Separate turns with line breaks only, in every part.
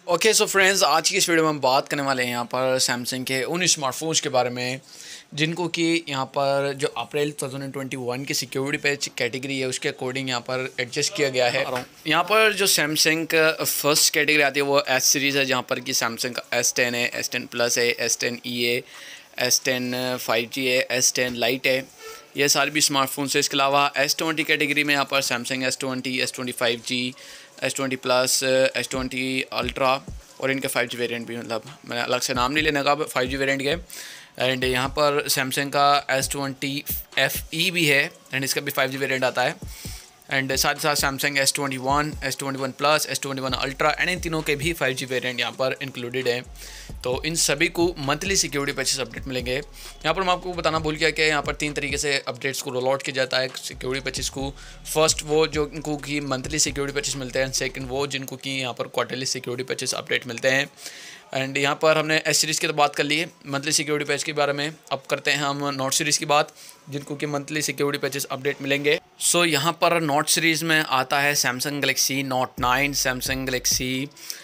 Okay so friends, आज की इस वीडियो में हम बात करने वाले हैं यहाँ पर सैमसंग के उन स्मार्टफोन्स के बारे में जिनको कि यहाँ पर जो अप्रैल 2021 की सिक्योरिटी पैच कैटेगरी है उसके अकॉर्डिंग यहाँ पर एडजस्ट किया गया है। यहाँ पर जो सैमसंग का फर्स्ट कैटेगरी आती है वो एस सीरीज़ है, जहाँ पर कि सैमसंग का S10 है, S10 प्लस है, S10e है, S10 5G है, S10 लाइट है, ये सारे भी स्मार्टफोन्स है। इसके अलावा S20 कैटेगरी में यहाँ पर Samsung S20, S20 5G, S20 plus, S20 ultra और इनके 5G वेरिएंट भी, मतलब मैंने अलग से नाम नहीं लेने का 5G वेरिएंट के। एंड यहाँ पर सैमसंग का S20 FE भी है एंड इसका भी 5G वेरिएंट आता है। एंड साथ ही साथ Samsung S21, S21 plus, S21 ultra and इन तीनों के भी 5G वेरिएंट यहाँ पर इंक्लूडेड है। तो इन सभी को मंथली सिक्योरिटी पैचेस अपडेट मिलेंगे। यहाँ पर मैं आपको बताना भूल गया कि यहाँ पर 3 तरीके से अपडेट्स को रोल आउट किया जाता है सिक्योरिटी पैचेस को। फर्स्ट वो जो इनको की मंथली सिक्योरिटी पैचेस मिलते हैं, सेकंड वो जिनको कि यहाँ पर क्वार्टरली सिक्योरिटी पैचेस अपडेट मिलते हैं। एंड यहाँ पर हमने एस सीरीज़ की तो बात कर ली है मंथली सिक्योरिटी पैच के बारे में। अब करते हैं हम नोट सीरीज़ की बात, जिनको कि मंथली सिक्योरिटी पैचेस अपडेट मिलेंगे। सो यहाँ पर नोट सीरीज़ में आता है Samsung galaxy note 9, Samsung galaxy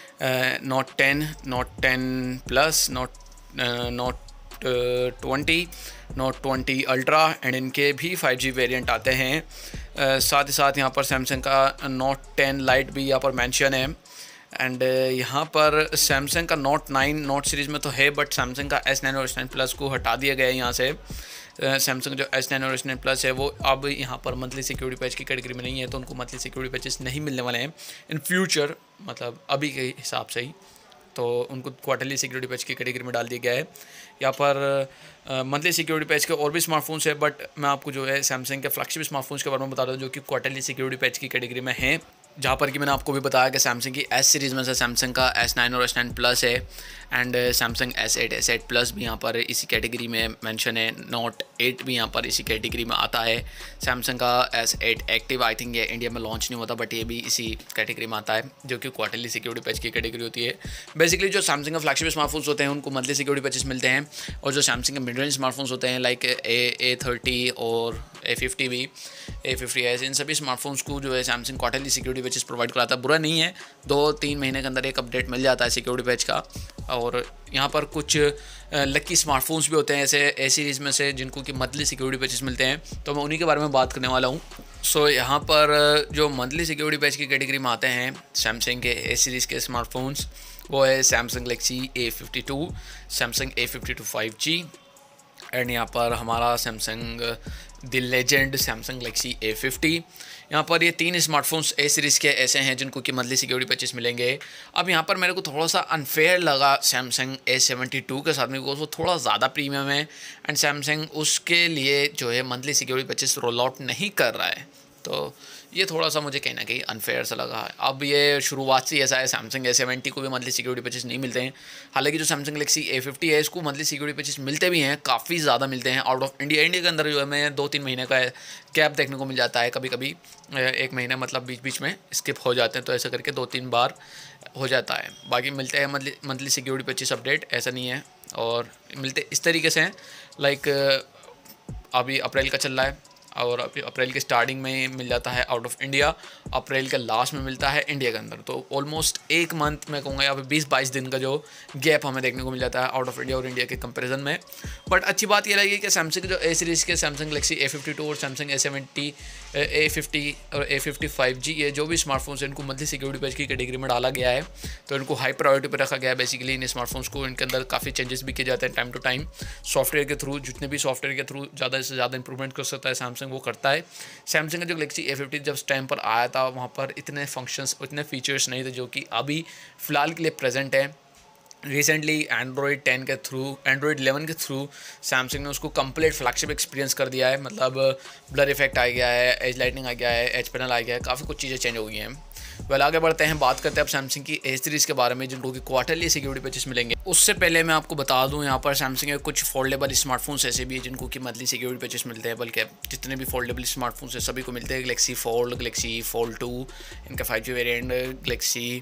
note 10, note 10 plus, note 20, note 20 ultra and इनके भी 5G वेरिएंट आते हैं। साथ ही साथ यहाँ पर सैमसंग का नोट 10 लाइट भी यहाँ पर मेंशन है। एंड यहाँ पर सैमसंग का नोट 9 नोट सीरीज़ में तो है, बट सैमसंग का S9 और S9 प्लस को हटा दिया गया है यहाँ से। सैमसंग जो S9 और S9 प्लस है वो अब यहाँ पर मंथली सिक्योरिटी पैच की कैटेगरी में नहीं है, तो उनको मंथली सिक्योरिटी पैचेस नहीं मिलने वाले हैं इन फ्यूचर, मतलब अभी के हिसाब से ही। तो उनको क्वार्टरली सिक्योरिटी पैच की कैटेगरी में डाल दिया गया है। यहाँ पर मंथली सिक्योरिटी पैच के और भी स्मार्टफोन्स है, बट मैं आपको जो है सैमसंग के फ्लैगशिप स्मार्टफोन्स के बारे में बता रहा हूँ जो कि क्वार्टरली सिक्योरिटी पैच की कैटेगरी में हैं। जहाँ पर कि मैंने आपको भी बताया कि सैमसंग की एस सीरीज़ में से सैमसंग का S9 और S9 प्लस है एंड सैमसंग S8 प्लस भी यहाँ पर इसी कैटेगरी में मेंशन है। नोट 8 भी यहाँ पर इसी कैटेगरी में आता है। सैमसंग का S8 एक्टिव, आई थिंक ये इंडिया में लॉन्च नहीं होता, बट ये भी इसी कैटेगरी में आता है जो कि क्वार्टरली सिक्योरिटी पैच की कैटेगरी होती है। बेसिकली जो सैमसंग के फ्लैगशिप स्मार्टफोन्स होते हैं उनको मंथली सिक्योरिटी पैचेस मिलते हैं, और जो सैमसंग के मिड रेंज स्मार्टफोन्स होते हैं लाइक A30 और A50 भी, A50s, इन सभी स्मार्टफोन्स को जो है Samsung quarterly security patches provide कराता है। बुरा नहीं है, 2-3 महीने के अंदर एक अपडेट मिल जाता है सिक्योरिटी पैच का। और यहाँ पर कुछ लकी स्मार्टफोन्स भी होते हैं ऐसे ए सीरीज़ में से जिनको कि मंथली सिक्योरिटी पैचेस मिलते हैं, तो मैं उन्हीं के बारे में बात करने वाला हूँ। सो यहाँ पर जो मंथली सिक्योरिटी पैच की कैटेगरी में आते हैं सैमसंग के ए सीरीज़ के स्मार्टफोन्स, वो है Samsung galaxy A52, Samsung A52 5G and यहाँ पर हमारा Samsung the legend Samsung galaxy A50। यहाँ पर ये 3 स्मार्टफोन्स ए सीरीज़ के ऐसे हैं जिनको कि मंथली सिक्योरिटी पैचेस मिलेंगे। अब यहाँ पर मेरे को थोड़ा सा अनफेयर लगा सैमसंग A72 के साथ में, बिकॉज वो थोड़ा ज़्यादा प्रीमियम है एंड सैमसंग उसके लिए जो है monthly security patches roll out नहीं कर रहा है, तो ये थोड़ा सा मुझे कहीं ना कहीं अनफेयर सा लगा है। अब ये शुरुआत से ऐसा है, सैमसंग A70 को भी मंथली सिक्योरिटी पैचेस नहीं मिलते हैं। हालांकि जो सैमसंग गैलेक्सी A50 है इसको मंथली सिक्योरिटी पैचेस मिलते भी हैं, काफ़ी ज़्यादा मिलते हैं आउट ऑफ इंडिया। इंडिया के अंदर जो है मैं 2-3 महीने का गैप देखने को मिल जाता है, कभी कभी 1 महीना मतलब बीच बीच में स्किप हो जाते हैं, तो ऐसा करके 2-3 बार हो जाता है। बाकी मिलते हैं मंथली सिक्योरिटी पैचेस अपडेट, ऐसा नहीं है। और मिलते इस तरीके से हैं, लाइक अभी अप्रैल का चल रहा है और अभी अप्रैल के स्टार्टिंग में मिल जाता है आउट ऑफ इंडिया, अप्रैल के लास्ट में मिलता है इंडिया के अंदर। तो ऑलमोस्ट 1 मंथ मैं कहूँगा या फिर 20-22 दिन का जो गैप हमें देखने को मिल जाता है आउट ऑफ इंडिया और इंडिया के कंपैरिजन में। बट अच्छी बात ये लगी कि सैमसंग जो ए सीरीज़ के सैमसंग गैलेक्सी A52 और सैमसंग A70, A50 और A50 5G, ये जो भी स्मार्टफोन्स हैं इनको मंथली सिक्योरिटी पैच की कैटेगरी में डाला गया है, तो इनको हाई प्रायोरिटी पर रखा गया है। बेसिकली इन स्मार्टफोन्स को इनके अंदर काफ़ी चेंजेस भी किए जाते हैं टाइम टू टाइम, सॉफ्टवेयर के थ्रू, जितने भी सॉफ्टवेयर के थ्रू ज़्यादा से ज़्यादा इंप्रूवमेंट कर सकता है सैमसंग वो करता है। सैमसंग का जो गैलेक्सी A50 जब टाइम पर आया था वहाँ पर इतने फंक्शंस, इतने फीचर्स नहीं थे जो कि अभी फ़िलहाल के लिए प्रेजेंट है। रिसेंटली एंड्रॉयड 10 के थ्रू, एंड्रॉयड 11 के थ्रू सैमसंग ने उसको कंप्लीट फ्लैगशिप एक्सपीरियंस कर दिया है, मतलब ब्लर इफेक्ट आ गया है, एज लाइटनिंग आ गया है, एज पैनल आ गया है, काफ़ी कुछ चीज़ें चेंज हो गई हैं। वेल आगे बढ़ते हैं, बात करते हैं अब सैमसंग की ए सीरीज़ के बारे में जिनको कि क्वार्टरली सिक्योरिटी पैचेस मिलेंगे। उससे पहले मैं आपको बता दूं यहाँ पर सैमसंग के कुछ फोल्डेबल स्मार्टफोन्स ऐसे भी हैं जिनको कि मंथली सिक्योरिटी पैचेस मिलते हैं, बल्कि जितने भी फोल्डेबल स्मार्टफोन्स हैं सभी को मिलते हैं। गैलेक्सी फोल्ड, गैलेक्सी फोल्ड 2, इनका 5G variant, galaxy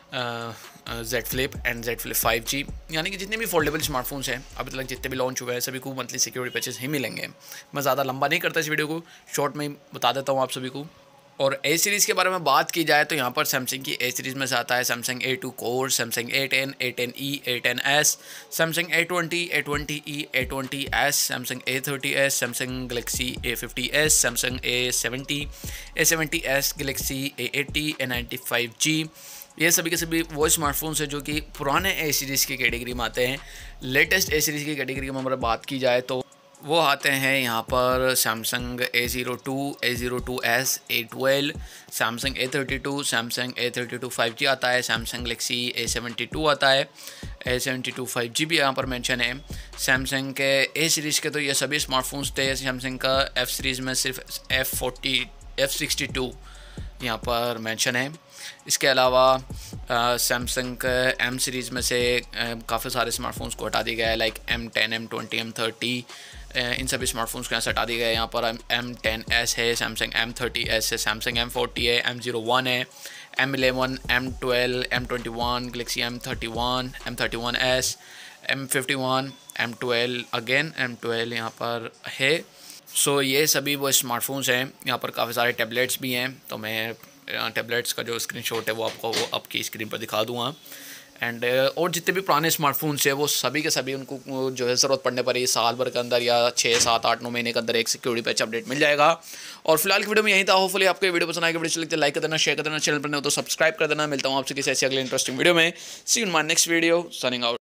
Z Flip and Z Flip 5G, यानी कि जितने भी फोल्डेबल स्मार्टफोन्स हैं अभी तक जितने भी लॉन्च हुए हैं सभी को मंथली सिक्योरिटी पैचेस ही मिलेंगे। मैं ज़्यादा लंबा नहीं करता इस वीडियो को, शॉर्ट में ही बता देता हूँ आप सभी को। और ए सीरीज़ के बारे में बात की जाए तो यहाँ पर सैमसंग की ए सीरीज़ में से आता है Samsung A2 core, Samsung A10, A10e, A10s, Samsung A20, A20e, A20s, Samsung A30s, Samsung galaxy A50s, Samsung A70, A70s, galaxy A80, A90 5G। ये सभी के सभी वो स्मार्टफोन्स हैं जो कि पुराने ए सीरीज़ की कैटेगरी में आते हैं। लेटेस्ट ए सीरीज़ की कैटेगरी में हमारा बात की जाए तो वो आते हैं यहाँ पर Samsung A02, A02s, A12, Samsung A32, Samsung A32 5G आता है, सैमसंग गलेक्सी A72 आता है, A72 5G भी यहाँ पर मेंशन है। सैमसंग के ए सीरीज़ के तो ये सभी स्मार्टफोन्स थे। सैमसंग का एफ़ सीरीज़ में सिर्फ F62 यहाँ पर मेंशन है। इसके अलावा सैमसंग का एम सीरीज़ में से काफ़ी सारे स्मार्टफोन्स को हटा दिया गया है, लाइक M10, M20, M30, इन सभी स्मार्टफोन्स को यहाँ से हटा दिया गया है। यहाँ पर M10s है, सैमसंग M30s है, सैमसंग M40 है, M01 है, M11, M12, M21, Galaxy M31, M31s, M51, M12 again M12 यहाँ पर है। सो ये सभी वो स्मार्टफोन्स हैं। यहाँ पर काफ़ी सारे टैबलेट्स भी हैं, तो मैं टैबलेट्स का जो स्क्रीनशॉट है वो आपको आपकी स्क्रीन पर दिखा दूँगा। एंड और जितने भी पुराने स्मार्टफोन्स हैं वो सभी के सभी उनको जो है ज़रूरत पड़ने पर ही साल भर के अंदर या 6, 7, 8, 9 महीने के अंदर एक सिक्योरिटी पैच अपडेट मिल जाएगा। और फिलहाल की वीडियो में यही था। होपफुली आपको वीडियो पसंद आएगा। वीडियो चलते लाइक कर देना, शेयर कर देना, चैनल पर नहीं हो तो सब्सक्राइब कर देना। मिलता हूँ आपसे किसी ऐसी अगले इंटरेस्टिंग वीडियो में। See you in my next video, signing out.